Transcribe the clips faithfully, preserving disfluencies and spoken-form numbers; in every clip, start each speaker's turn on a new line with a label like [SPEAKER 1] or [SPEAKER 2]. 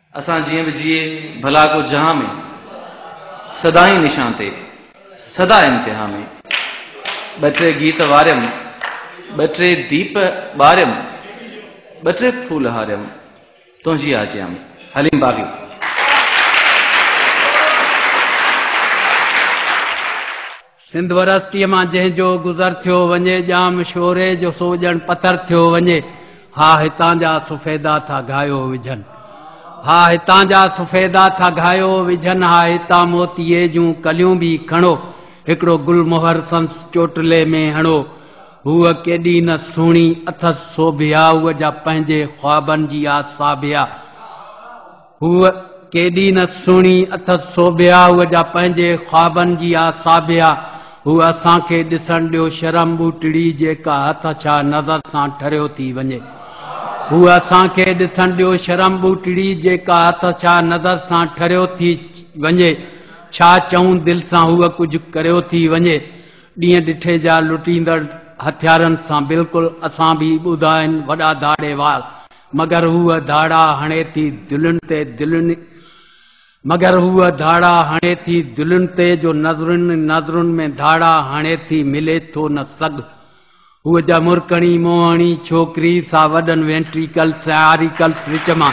[SPEAKER 1] असां जीअं बि जिए भला को जहां में सदाई निशान ते सदा इम्तिहा में ॿ टे गीत वारियम ॿ टे दीप ॿारियम ॿ टे फूल हारियम तुंहिंजी आज्ञा में हलीम बाग़ी।
[SPEAKER 2] सिंध वरस्तीअ मां जंहिंजो गुज़र थियो वञे जाम शोरे जो सोजन पत्थर थियो वञे। हा हितां जा सुफ़ेदा था घायो विझन, हा हितां जा सुफ़ेदा था घायो विझन, हा हितां मोतीअ जूं कलियूं बि खणो, हिकिड़ो गुल मोहर संस चोटले में हणो। हूअ केॾी न सुहिणी अथसि सोभिया, उहा जा पंहिंजे ख्वाबनि जी आ साभिया। हूअ केॾी न सुहिणी अथसि सोभिया, उहा जा पंहिंजे ख्वाबनि जी आ साभिया। हूअ असांखे ॾिसण ॾियो शर्म ॿूटड़ी जेका हथ छा नज़र सां ठरियो थी वञे। हूअ असांखे ॾिसण ॾियो शर्म ॿूटड़ी जेका हथ छा नज़र सां ठरियो थी वञे। छा चऊं दिलि सां हूअ कुझु करियो थी वञे। ॾींहं ॾिठे जा लुटींदड़ हथियारनि सां बिल्कुलु असां बि ॿुधा आहिनि वॾा दाड़े वार, मगर हूअ धाड़ा हणे थी दिलुनि ते दिलुनि मगर हूअ धाड़ा हणे थी दिलुनि ते जो नज़रुनि नज़रुनि में धाड़ा हणे थी मिले थो न सग। हूअ जा मुरकणी मोहणी छोकिरी सा वॾनि वेंट्रिकल्स आरिकल्स विच मां,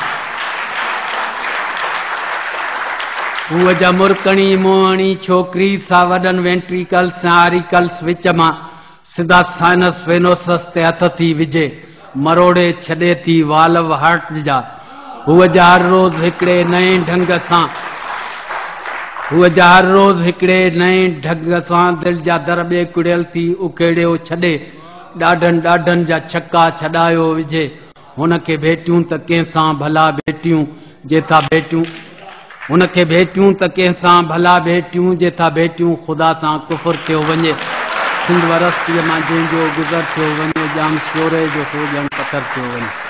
[SPEAKER 2] हूअ जा मुरकणी मोहणी छोकिरी सा वॾनि वेंट्रिकल्स आरिकल्स विच मां, सिधा साइनस वेनोसस ते हथ थी विझे, मरोड़े छॾे थी वाल्व हार्ट जा। हूअ जा हर रोज़ हिकिड़े नए ढंग सां हूअ जा हर रोज़ हिकिड़े नए ढंग सां दिलि जा दर ॿे कुड़ियल थी उकेड़ियो छॾे, ॾाढनि ॾाढनि जा छक्का छॾायो विझे। हुनखे भेटियूं त कंहिंसां भला भेटियूं जेथा भेटियूं हुनखे भेटियूं त कंहिंसां भला भेटियूं जेथा भेटियूं ख़ुदा सां कुफुर थियो वञे। सिंध वरस्तीअ मां जंहिंजो गुज़र थियो वञे जाम शोरे जो सोजन पत्थर थियो वञे।